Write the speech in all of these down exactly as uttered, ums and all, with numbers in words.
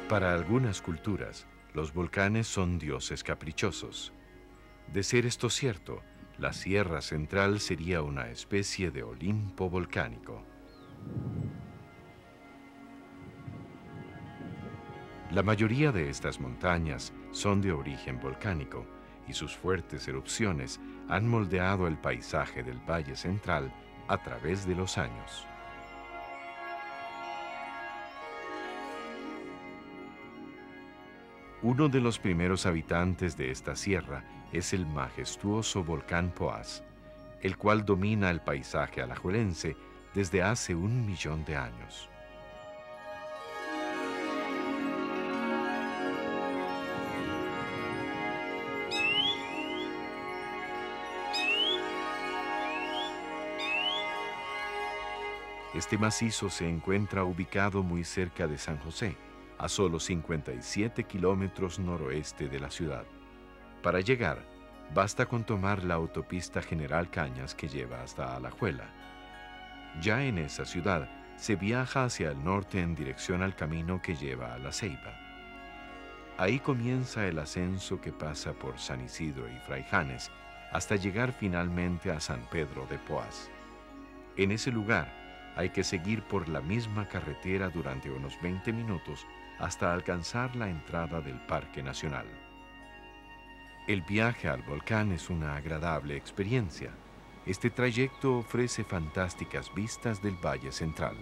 Para algunas culturas, los volcanes son dioses caprichosos. De ser esto cierto, la Sierra Central sería una especie de Olimpo volcánico. La mayoría de estas montañas son de origen volcánico y sus fuertes erupciones han moldeado el paisaje del Valle Central a través de los años. Uno de los primeros habitantes de esta sierra es el majestuoso volcán Poás, el cual domina el paisaje alajuelense desde hace un millón de años. Este macizo se encuentra ubicado muy cerca de San José, a solo cincuenta y siete kilómetros noroeste de la ciudad. Para llegar, basta con tomar la autopista General Cañas que lleva hasta Alajuela. Ya en esa ciudad, se viaja hacia el norte en dirección al camino que lleva a La Ceiba. Ahí comienza el ascenso que pasa por San Isidro y Fraijanes, hasta llegar finalmente a San Pedro de Poás. En ese lugar, hay que seguir por la misma carretera durante unos veinte minutos hasta alcanzar la entrada del Parque Nacional. El viaje al volcán es una agradable experiencia. Este trayecto ofrece fantásticas vistas del Valle Central.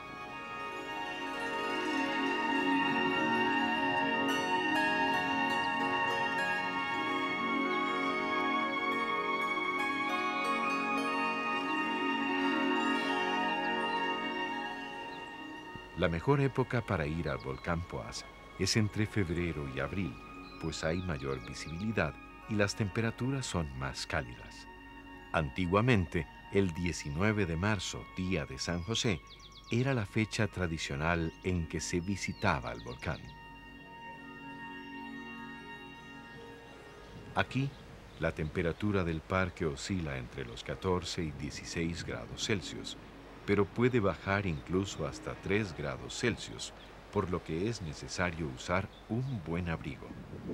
La mejor época para ir al volcán Poás es entre febrero y abril, pues hay mayor visibilidad y las temperaturas son más cálidas. Antiguamente, el diecinueve de marzo, día de San José, era la fecha tradicional en que se visitaba el volcán. Aquí, la temperatura del parque oscila entre los catorce y dieciséis grados Celsius, pero puede bajar incluso hasta tres grados Celsius, por lo que es necesario usar un buen abrigo.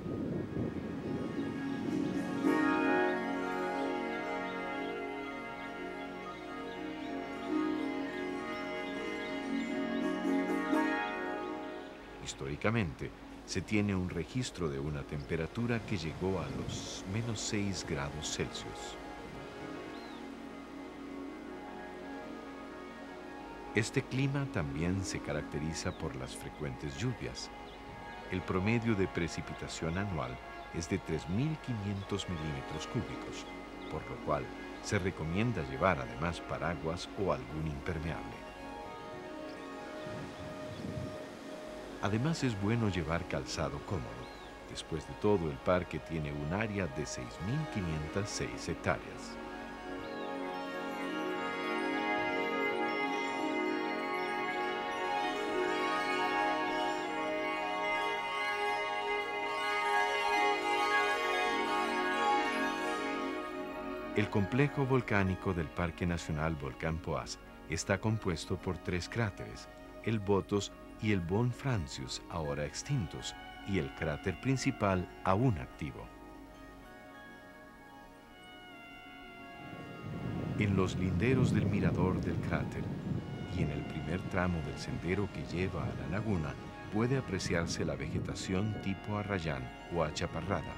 Históricamente, se tiene un registro de una temperatura que llegó a los menos seis grados Celsius. Este clima también se caracteriza por las frecuentes lluvias. El promedio de precipitación anual es de tres mil quinientos milímetros cúbicos, por lo cual se recomienda llevar además paraguas o algún impermeable. Además es bueno llevar calzado cómodo. Después de todo, el parque tiene un área de seis mil quinientas seis hectáreas. El complejo volcánico del Parque Nacional Volcán Poás está compuesto por tres cráteres, el Botos y el Von Francius, ahora extintos, y el cráter principal aún activo. En los linderos del mirador del cráter y en el primer tramo del sendero que lleva a la laguna puede apreciarse la vegetación tipo arrayán o achaparrada.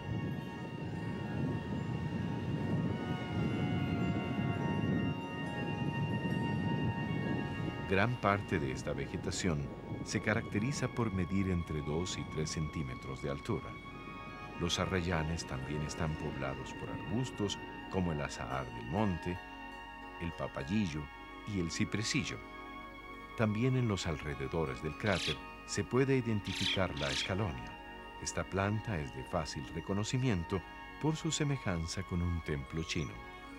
Gran parte de esta vegetación se caracteriza por medir entre dos y tres centímetros de altura. Los arrayanes también están poblados por arbustos como el azahar del monte, el papayillo y el cipresillo. También en los alrededores del cráter se puede identificar la escalonia. Esta planta es de fácil reconocimiento por su semejanza con un templo chino.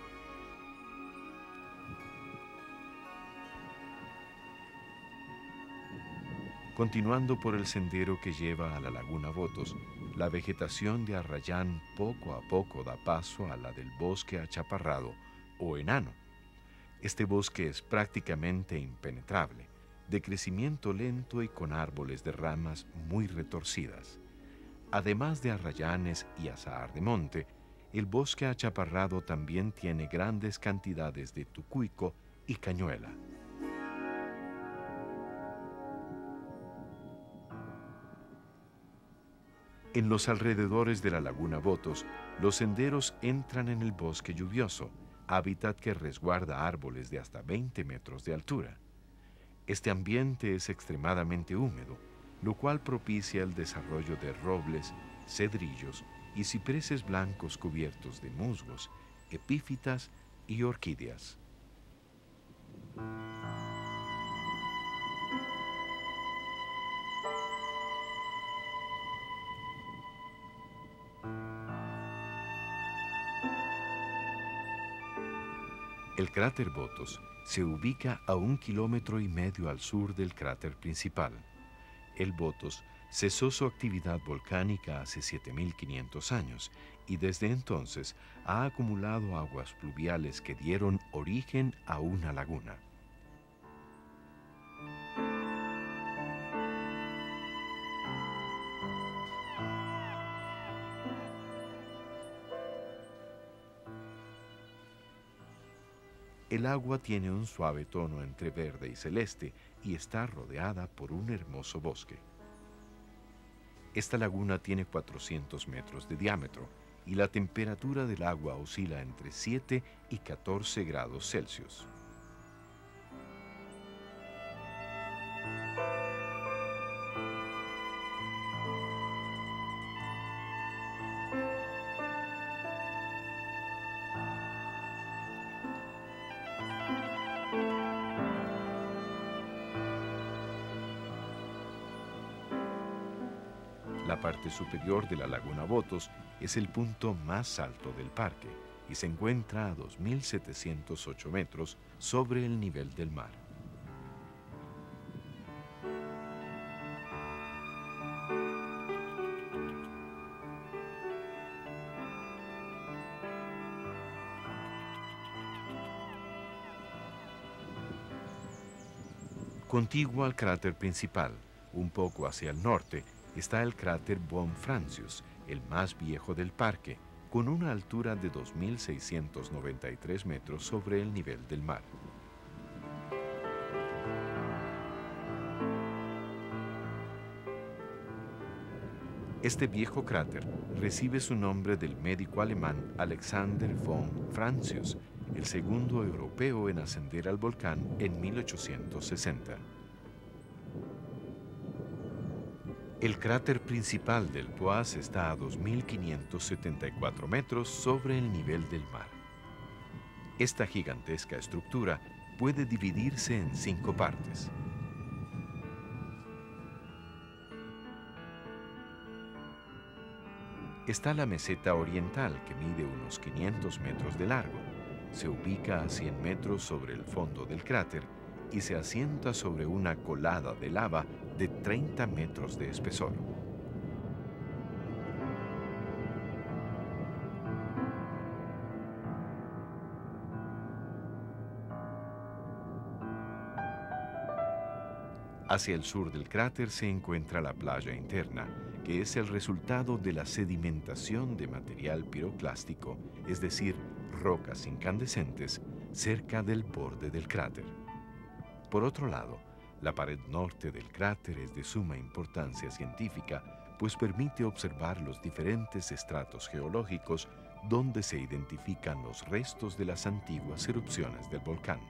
Continuando por el sendero que lleva a la laguna Botos, la vegetación de arrayán poco a poco da paso a la del bosque achaparrado o enano. Este bosque es prácticamente impenetrable, de crecimiento lento y con árboles de ramas muy retorcidas. Además de arrayanes y azahar de monte, el bosque achaparrado también tiene grandes cantidades de tucuico y cañuela. En los alrededores de la laguna Botos, los senderos entran en el bosque lluvioso, hábitat que resguarda árboles de hasta veinte metros de altura. Este ambiente es extremadamente húmedo, lo cual propicia el desarrollo de robles, cedrillos y cipreses blancos cubiertos de musgos, epífitas y orquídeas. El cráter Botos se ubica a un kilómetro y medio al sur del cráter principal. El Botos cesó su actividad volcánica hace siete mil quinientos años y desde entonces ha acumulado aguas pluviales que dieron origen a una laguna. El agua tiene un suave tono entre verde y celeste y está rodeada por un hermoso bosque. Esta laguna tiene cuatrocientos metros de diámetro y la temperatura del agua oscila entre siete y catorce grados Celsius. La parte superior de la laguna Botos es el punto más alto del parque y se encuentra a dos mil setecientos ocho metros sobre el nivel del mar. Contiguo al cráter principal, un poco hacia el norte, está el cráter Bonfrancius, el más viejo del parque, con una altura de dos mil seiscientos noventa y tres metros sobre el nivel del mar. Este viejo cráter recibe su nombre del médico alemán Alexander von Francius, el segundo europeo en ascender al volcán en mil ochocientos sesenta. El cráter principal del Poás está a dos mil quinientos setenta y cuatro metros sobre el nivel del mar. Esta gigantesca estructura puede dividirse en cinco partes. Está la meseta oriental, que mide unos quinientos metros de largo. Se ubica a cien metros sobre el fondo del cráter y se asienta sobre una colada de lava de treinta metros de espesor. Hacia el sur del cráter se encuentra la playa interna, que es el resultado de la sedimentación de material piroclástico, es decir, rocas incandescentes, cerca del borde del cráter. Por otro lado, la pared norte del cráter es de suma importancia científica, pues permite observar los diferentes estratos geológicos donde se identifican los restos de las antiguas erupciones del volcán.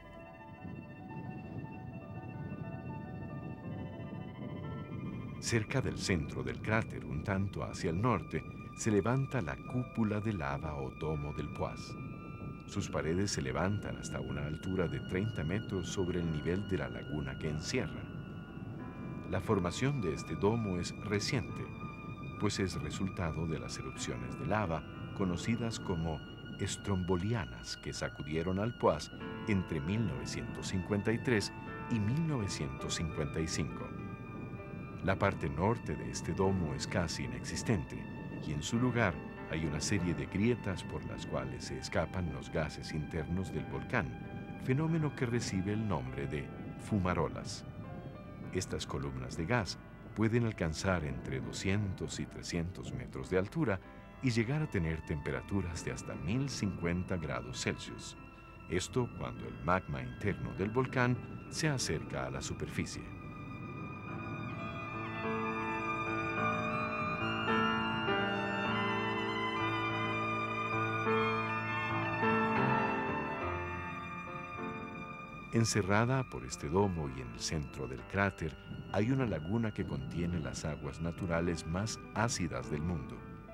Cerca del centro del cráter, un tanto hacia el norte, se levanta la cúpula de lava o domo del Poás. Sus paredes se levantan hasta una altura de treinta metros sobre el nivel de la laguna que encierra. La formación de este domo es reciente, pues es resultado de las erupciones de lava conocidas como estrombolianas que sacudieron al Poás entre mil novecientos cincuenta y tres y mil novecientos cincuenta y cinco. La parte norte de este domo es casi inexistente y en su lugar hay una serie de grietas por las cuales se escapan los gases internos del volcán, fenómeno que recibe el nombre de fumarolas. Estas columnas de gas pueden alcanzar entre doscientos y trescientos metros de altura y llegar a tener temperaturas de hasta mil cincuenta grados Celsius. Esto cuando el magma interno del volcán se acerca a la superficie. Encerrada por este domo y en el centro del cráter hay una laguna que contiene las aguas naturales más ácidas del mundo.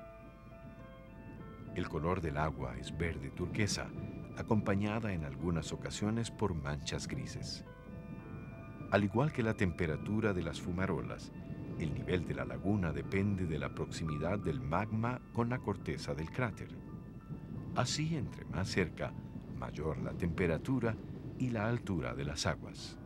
El color del agua es verde turquesa, acompañada en algunas ocasiones por manchas grises. Al igual que la temperatura de las fumarolas, el nivel de la laguna depende de la proximidad del magma con la corteza del cráter. Así, entre más cerca, mayor la temperatura y la altura de las aguas.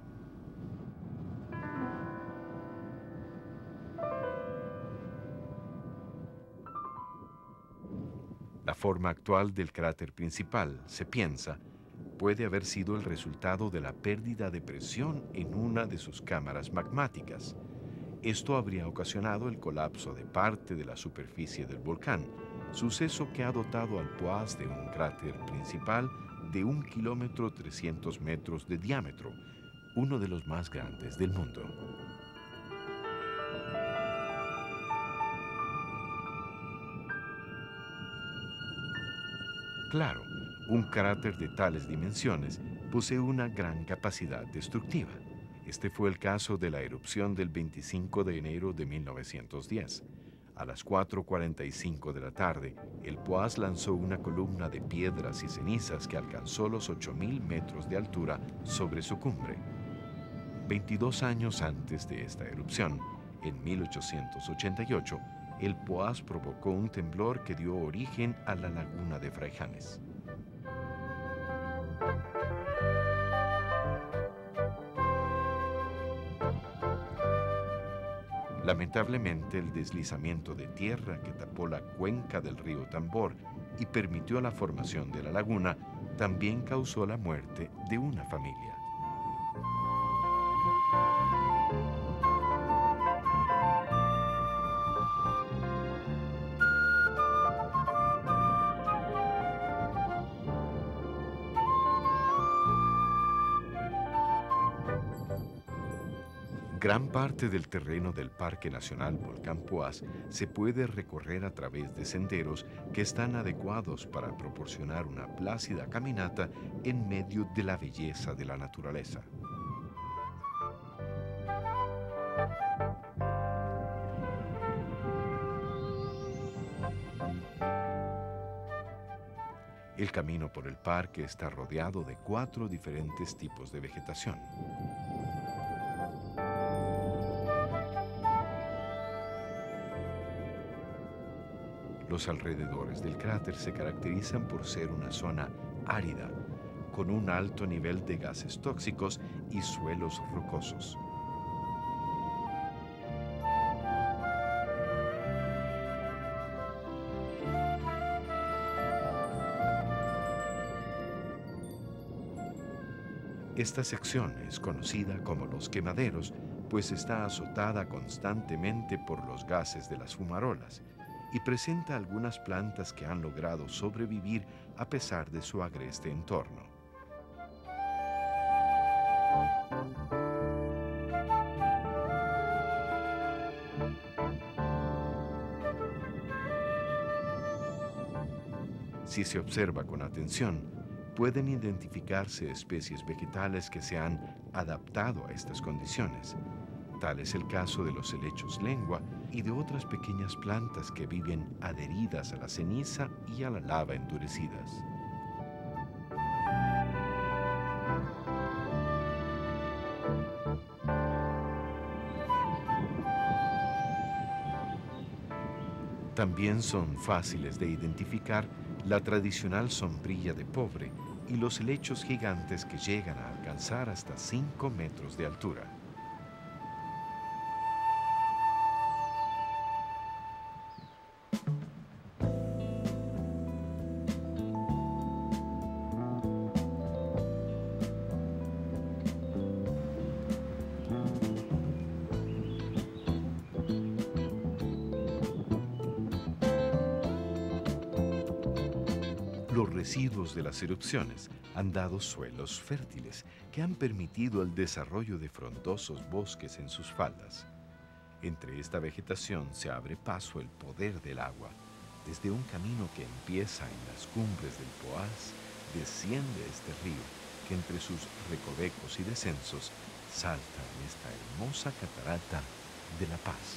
La forma actual del cráter principal, se piensa, puede haber sido el resultado de la pérdida de presión en una de sus cámaras magmáticas. Esto habría ocasionado el colapso de parte de la superficie del volcán, suceso que ha dotado al Poás de un cráter principal de un kilómetro trescientos metros de diámetro, uno de los más grandes del mundo. Claro, un cráter de tales dimensiones posee una gran capacidad destructiva. Este fue el caso de la erupción del veinticinco de enero de mil novecientos diez. A las cuatro cuarenta y cinco de la tarde, el Poás lanzó una columna de piedras y cenizas que alcanzó los ocho mil metros de altura sobre su cumbre. veintidós años antes de esta erupción, en mil ochocientos ochenta y ocho, el Poás provocó un temblor que dio origen a la laguna de Fraijanes. Lamentablemente, el deslizamiento de tierra que tapó la cuenca del río Tambor y permitió la formación de la laguna también causó la muerte de una familia. Gran parte del terreno del Parque Nacional Volcán Poás se puede recorrer a través de senderos que están adecuados para proporcionar una plácida caminata en medio de la belleza de la naturaleza. El camino por el parque está rodeado de cuatro diferentes tipos de vegetación. Los alrededores del cráter se caracterizan por ser una zona árida, con un alto nivel de gases tóxicos y suelos rocosos. Esta sección es conocida como los quemaderos, pues está azotada constantemente por los gases de las fumarolas, y presenta algunas plantas que han logrado sobrevivir a pesar de su agreste entorno. Si se observa con atención, pueden identificarse especies vegetales que se han adaptado a estas condiciones. Tal es el caso de los helechos lengua y de otras pequeñas plantas que viven adheridas a la ceniza y a la lava endurecidas. También son fáciles de identificar la tradicional sombrilla de pobre y los helechos gigantes que llegan a alcanzar hasta cinco metros de altura. Los residuos de las erupciones han dado suelos fértiles que han permitido el desarrollo de frondosos bosques en sus faldas. Entre esta vegetación se abre paso el poder del agua, desde un camino que empieza en las cumbres del Poás, desciende este río que entre sus recovecos y descensos salta en esta hermosa catarata de La Paz.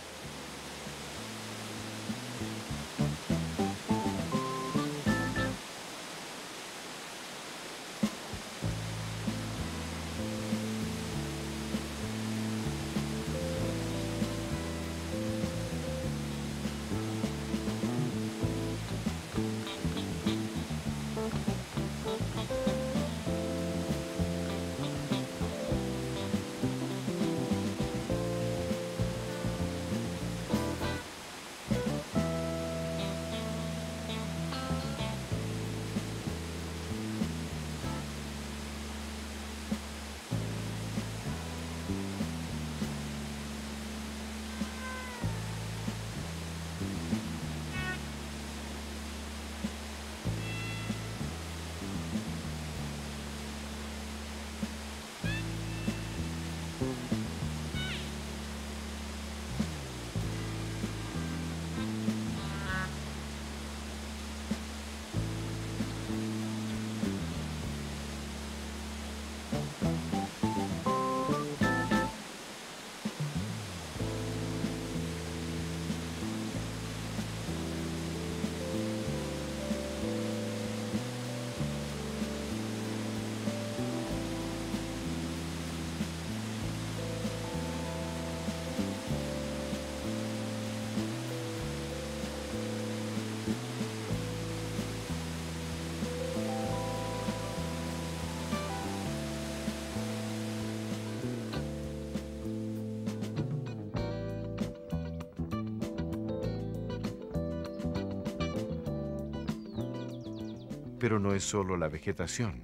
Pero no es solo la vegetación.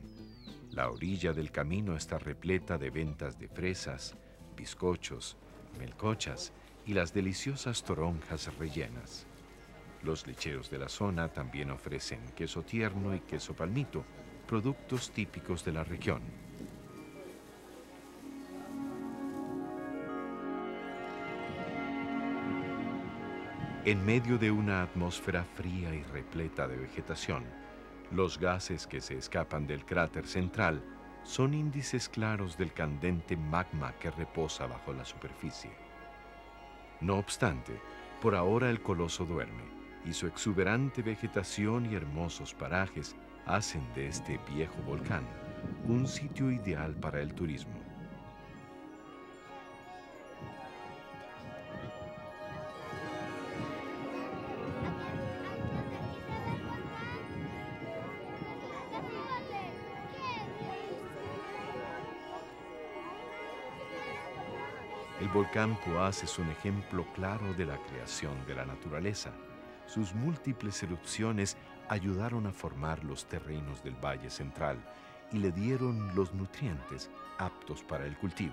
La orilla del camino está repleta de ventas de fresas, bizcochos, melcochas y las deliciosas toronjas rellenas. Los lecheros de la zona también ofrecen queso tierno y queso palmito, productos típicos de la región. En medio de una atmósfera fría y repleta de vegetación, los gases que se escapan del cráter central son índices claros del candente magma que reposa bajo la superficie. No obstante, por ahora el coloso duerme y su exuberante vegetación y hermosos parajes hacen de este viejo volcán un sitio ideal para el turismo. El volcán Poás es un ejemplo claro de la creación de la naturaleza. Sus múltiples erupciones ayudaron a formar los terrenos del Valle Central y le dieron los nutrientes aptos para el cultivo.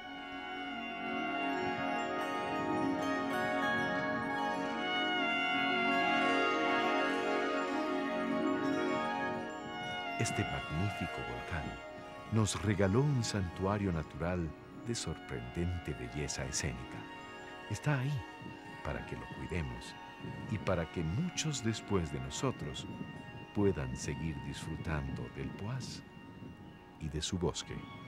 Este magnífico volcán nos regaló un santuario natural de sorprendente belleza escénica. Está ahí para que lo cuidemos y para que muchos después de nosotros puedan seguir disfrutando del Poás y de su bosque.